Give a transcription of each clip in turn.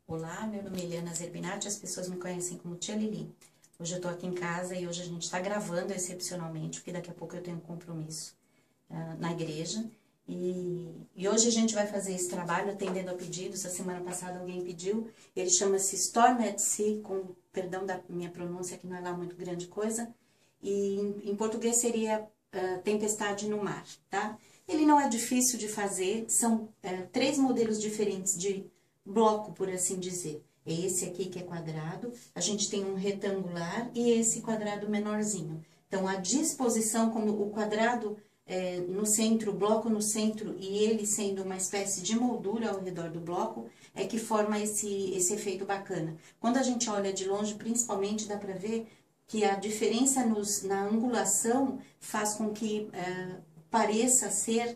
Olá, meu nome é Eliana Zerbinati, as pessoas me conhecem como Tia Lili. Hoje eu tô aqui em casa e hoje a gente tá gravando excepcionalmente, porque daqui a pouco eu tenho um compromisso na igreja. E hoje a gente vai fazer esse trabalho atendendo a pedidos. A semana passada alguém pediu, ele chama-se Storm at Sea, com perdão da minha pronúncia, que não é lá muito grande coisa. E em português seria tempestade no mar, tá? Ele não é difícil de fazer, são 3 modelos diferentes de bloco, por assim dizer. É esse aqui que é quadrado, a gente tem um retangular e esse quadrado menorzinho. Então, a disposição, como o quadrado no centro, o bloco no centro e ele sendo uma espécie de moldura ao redor do bloco, é que forma esse efeito bacana. Quando a gente olha de longe, principalmente, dá pra ver que a diferença na angulação faz com que pareça ser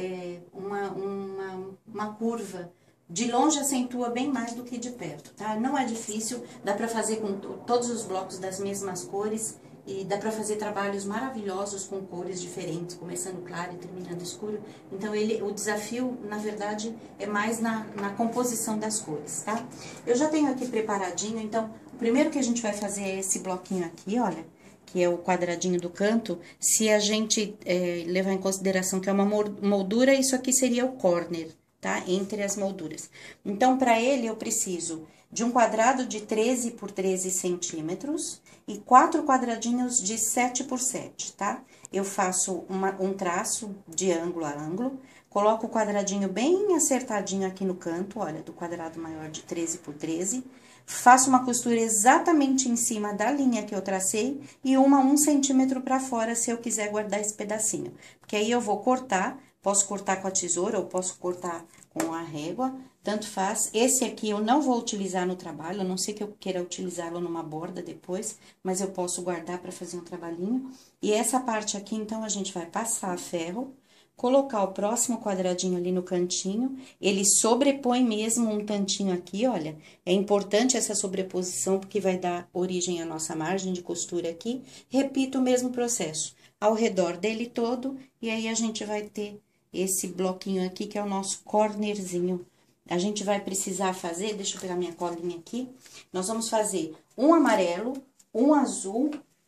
uma curva. De longe acentua bem mais do que de perto, tá? Não é difícil, dá pra fazer com todos os blocos das mesmas cores e dá pra fazer trabalhos maravilhosos com cores diferentes, começando claro e terminando escuro. Então, o desafio, na verdade, é mais na composição das cores, tá? Eu já tenho aqui preparadinho, então, o primeiro que a gente vai fazer é esse bloquinho aqui, olha, que é o quadradinho do canto. Se a gente levar em consideração que é uma moldura, isso aqui seria o corner, tá? Entre as molduras. Então, para ele, eu preciso de um quadrado de 13 por 13 centímetros e 4 quadradinhos de 7 por 7, tá? Eu faço um traço de ângulo a ângulo, coloco o quadradinho bem acertadinho aqui no canto, olha, do quadrado maior de 13 por 13, faço uma costura exatamente em cima da linha que eu tracei e 1 centímetro para fora, se eu quiser guardar esse pedacinho. Porque aí eu vou cortar. Posso cortar com a tesoura ou posso cortar com a régua, tanto faz. Esse aqui eu não vou utilizar no trabalho, a não ser que eu queira utilizá-lo numa borda depois, mas eu posso guardar para fazer um trabalhinho. E essa parte aqui, então, a gente vai passar a ferro, colocar o próximo quadradinho ali no cantinho, ele sobrepõe mesmo um tantinho aqui, olha. É importante essa sobreposição, porque vai dar origem à nossa margem de costura aqui. Repito o mesmo processo ao redor dele todo, e aí a gente vai ter esse bloquinho aqui, que é o nosso cornerzinho. A gente vai precisar fazer, deixa eu pegar minha colinha aqui, nós vamos fazer um amarelo, um azul,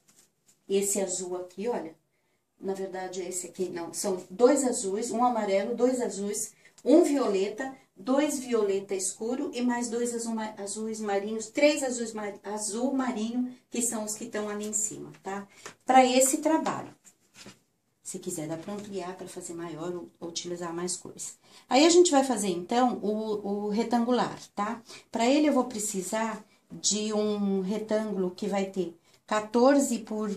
esse azul aqui, olha, na verdade esse aqui não, são 2 azuis, um amarelo, 2 azuis, um violeta, 2 violeta escuro e mais 2 azuis marinhos, 3 azuis azul marinho, que são os que estão ali em cima, tá? Para esse trabalho. Se quiser, dá para ampliar, para fazer maior ou utilizar mais cores. Aí, a gente vai fazer, então, o retangular, tá? Para ele, eu vou precisar de um retângulo que vai ter 14 por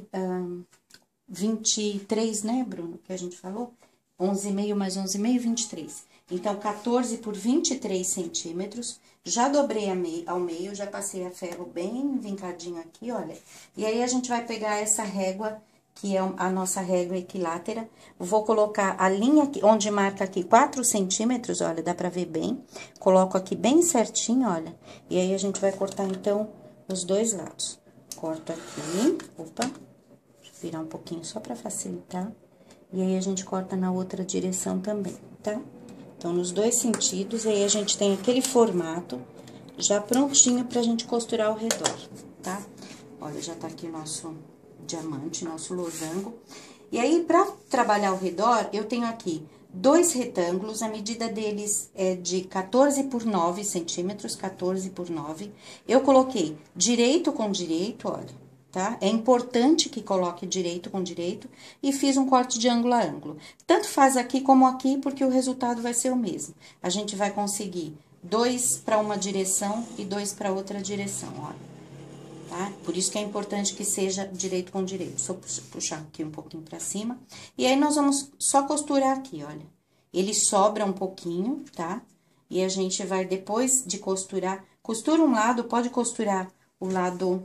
23, né, Bruno? Que a gente falou? 11,5 mais 11,5, 23. Então, 14 por 23 centímetros. Já dobrei ao meio, já passei a ferro bem vincadinho aqui, olha. E aí, a gente vai pegar essa régua, que é a nossa régua equilátera, vou colocar a linha aqui, onde marca aqui 4 centímetros, olha, dá pra ver bem. Coloco aqui bem certinho, olha, e aí a gente vai cortar, então, os 2 lados. Corto aqui, opa, deixa eu virar um pouquinho só pra facilitar, e aí a gente corta na outra direção também, tá? Então, nos 2 sentidos, aí a gente tem aquele formato já prontinho pra gente costurar ao redor, tá? Olha, já tá aqui o nosso diamante, nosso losango. E aí, pra trabalhar ao redor, eu tenho aqui 2 retângulos, a medida deles é de 14 por 9 centímetros, 14 por 9. Eu coloquei direito com direito, olha, tá? É importante que coloque direito com direito e fiz um corte de ângulo a ângulo. Tanto faz aqui como aqui, porque o resultado vai ser o mesmo. A gente vai conseguir 2 para uma direção e 2 para outra direção, olha. Tá? Por isso que é importante que seja direito com direito. Só puxar aqui um pouquinho pra cima. E aí, nós vamos só costurar aqui, olha. Ele sobra um pouquinho, tá? E a gente vai, depois de costurar, costura um lado, pode costurar o lado,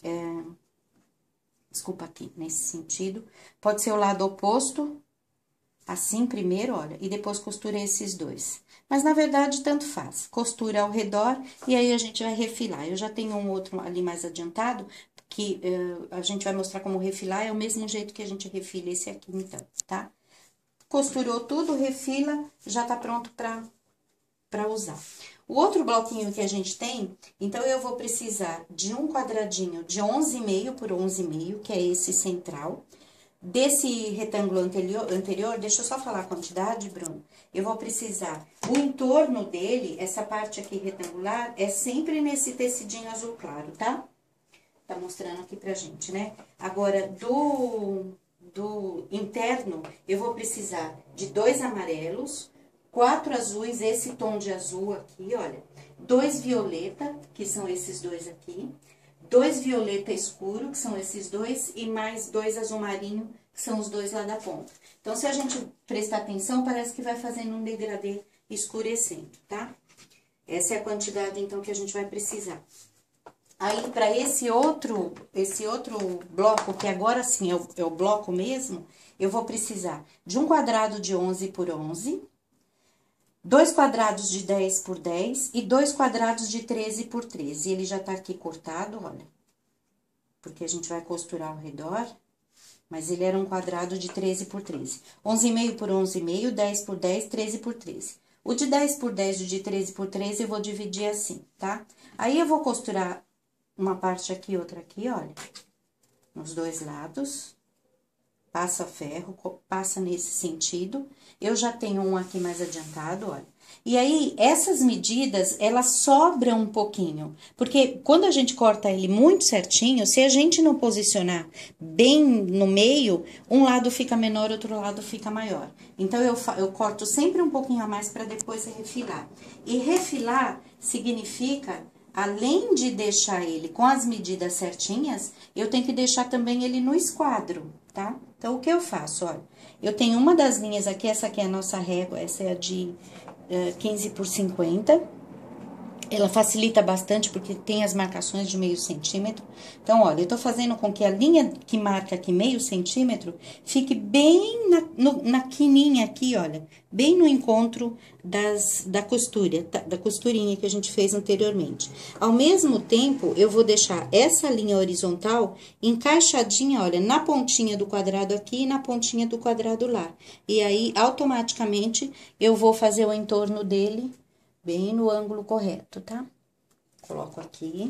desculpa aqui, nesse sentido. Pode ser o lado oposto, assim primeiro, olha, e depois costura esses 2. Mas, na verdade, tanto faz. Costura ao redor e aí a gente vai refilar. Eu já tenho um outro ali mais adiantado, que a gente vai mostrar como refilar, é o mesmo jeito que a gente refila esse aqui, então, tá? Costurou tudo, refila, já tá pronto pra usar. O outro bloquinho que a gente tem, então, eu vou precisar de um quadradinho de 11,5 por 11,5, que é esse central. Desse retângulo anterior, deixa eu só falar a quantidade, Bruno. Eu vou precisar, o entorno dele, essa parte aqui retangular, é sempre nesse tecidinho azul claro, tá? Tá mostrando aqui pra gente, né? Agora, do interno, eu vou precisar de 2 amarelos, 4 azuis, esse tom de azul aqui, olha. 2 violeta, que são esses dois aqui. 2 violeta escuro, que são esses dois, e mais 2 azul marinho, que são os dois lá da ponta. Então, se a gente prestar atenção, parece que vai fazendo um degradê escurecendo, tá? Essa é a quantidade, então, que a gente vai precisar. Aí, para esse outro bloco, que agora sim é o bloco mesmo, eu vou precisar de um quadrado de 11 por 11, 2 quadrados de 10 por 10 e 2 quadrados de 13 por 13. Ele já tá aqui cortado, olha. Porque a gente vai costurar ao redor, mas ele era um quadrado de 13 por 13. 11,5 por 11,5, 10 por 10, 13 por 13. O de 10 por 10 e o de 13 por 13 eu vou dividir assim, tá? Aí, eu vou costurar uma parte aqui e outra aqui, olha. Nos dois lados. Passa ferro, passa nesse sentido. Eu já tenho um aqui mais adiantado, olha. E aí, essas medidas, elas sobram um pouquinho. Porque quando a gente corta ele muito certinho, se a gente não posicionar bem no meio, um lado fica menor, outro lado fica maior. Então, eu corto sempre um pouquinho a mais para depois refilar. E refilar significa, além de deixar ele com as medidas certinhas, eu tenho que deixar também ele no esquadro, tá? Então, o que eu faço? Olha, eu tenho uma das linhas aqui, essa aqui é a nossa régua, essa é a de 15 por 50. Ela facilita bastante porque tem as marcações de meio centímetro. Então, olha, eu tô fazendo com que a linha que marca aqui meio centímetro fique bem na quininha aqui, olha. Bem no encontro da costurinha que a gente fez anteriormente. Ao mesmo tempo, eu vou deixar essa linha horizontal encaixadinha, olha, na pontinha do quadrado aqui e na pontinha do quadrado lá. E aí, automaticamente, eu vou fazer o entorno dele bem no ângulo correto, tá? Coloco aqui,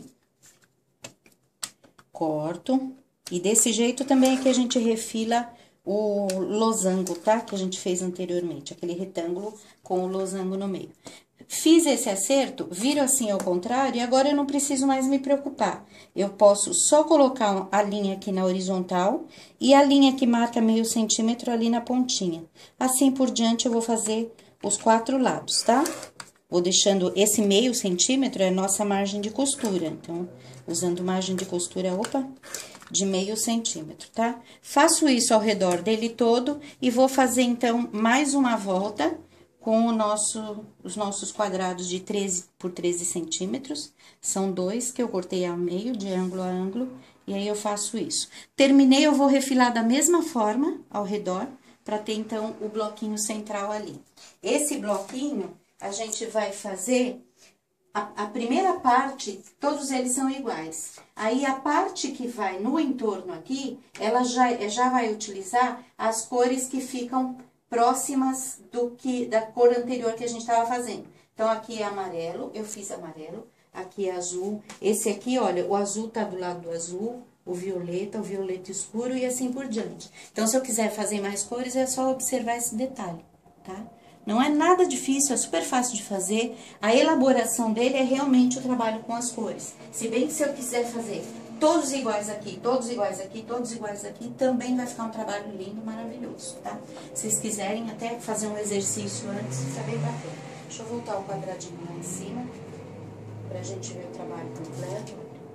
corto, e desse jeito também é que a gente refila o losango, tá? Que a gente fez anteriormente, aquele retângulo com o losango no meio. Fiz esse acerto, viro assim ao contrário, e agora eu não preciso mais me preocupar. Eu posso só colocar a linha aqui na horizontal e a linha que marca meio centímetro ali na pontinha. Assim por diante, eu vou fazer os 4 lados, tá? Vou deixando esse meio centímetro é a nossa margem de costura. Então, usando margem de costura, de meio centímetro, tá? Faço isso ao redor dele todo e vou fazer, então, mais uma volta com os nossos quadrados de 13 por 13 centímetros. São 2 que eu cortei ao meio, de ângulo a ângulo, e aí eu faço isso. Terminei, eu vou refilar da mesma forma ao redor, para ter, então, o bloquinho central ali. Esse bloquinho, a gente vai fazer, a primeira parte, todos eles são iguais. Aí, a parte que vai no entorno aqui, ela já vai utilizar as cores que ficam próximas da cor anterior que a gente estava fazendo. Então, aqui é amarelo, eu fiz amarelo, aqui é azul. Esse aqui, olha, o azul tá do lado do azul, o violeta escuro e assim por diante. Então, se eu quiser fazer mais cores, é só observar esse detalhe, tá? Não é nada difícil, é super fácil de fazer. A elaboração dele é realmente o trabalho com as cores. Se bem que se eu quiser fazer todos iguais aqui, todos iguais aqui, todos iguais aqui, também vai ficar um trabalho lindo, maravilhoso, tá? Se vocês quiserem até fazer um exercício antes, fica bem bacana. Deixa eu voltar o quadradinho lá em cima, pra gente ver o trabalho completo.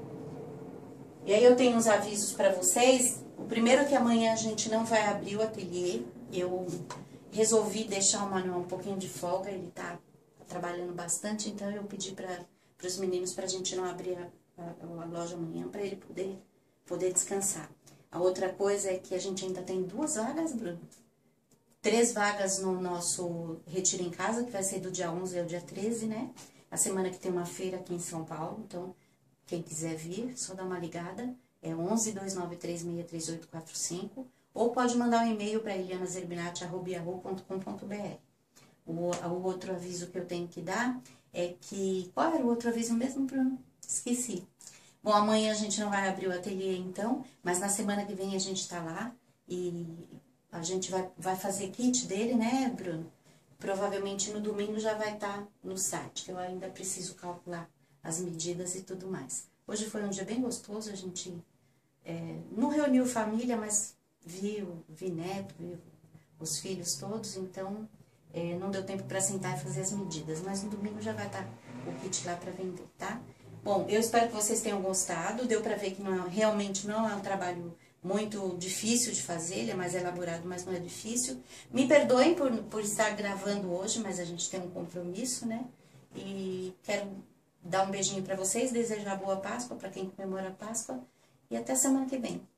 E aí, eu tenho uns avisos pra vocês. O primeiro é que amanhã a gente não vai abrir o ateliê. Eu resolvi deixar o Manuel um pouquinho de folga, ele tá trabalhando bastante, então eu pedi para os meninos pra gente não abrir a loja amanhã, para ele poder descansar. A outra coisa é que a gente ainda tem 2 vagas, Bruno. 3 vagas no nosso Retiro em Casa, que vai ser do dia 11 ao dia 13, né? A semana que tem uma feira aqui em São Paulo, então, quem quiser vir, só dá uma ligada, é 11-2936-3845, ou pode mandar um e-mail para elianazerbinati@yahoo.com.br. O outro aviso que eu tenho que dar é que... Qual era o outro aviso mesmo, Bruno? Esqueci. Bom, amanhã a gente não vai abrir o ateliê, então, mas na semana que vem a gente tá lá e a gente vai fazer kit dele, né, Bruno? Provavelmente no domingo já vai estar no site, que eu ainda preciso calcular as medidas e tudo mais. Hoje foi um dia bem gostoso, a gente não reuniu família, mas vi neto, viu os filhos todos, então não deu tempo para sentar e fazer as medidas, mas no domingo já vai estar o kit lá para vender, tá? Bom, eu espero que vocês tenham gostado, deu para ver que realmente não é um trabalho muito difícil de fazer, ele é mais elaborado, mas não é difícil. Me perdoem por estar gravando hoje, mas a gente tem um compromisso, né? E quero dar um beijinho para vocês, desejar boa Páscoa para quem comemora a Páscoa e até semana que vem.